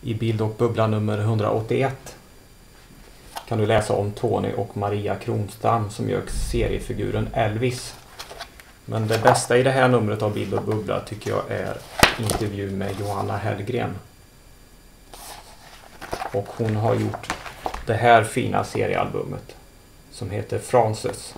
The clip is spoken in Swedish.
I Bild och bubbla nummer 181 kan du läsa om Tony och Maria Kronstam som gör seriefiguren Elvis. Men det bästa i det här numret av Bild och bubbla tycker jag är intervju med Johanna Hellgren. Och hon har gjort det här fina seriealbumet som heter Frances.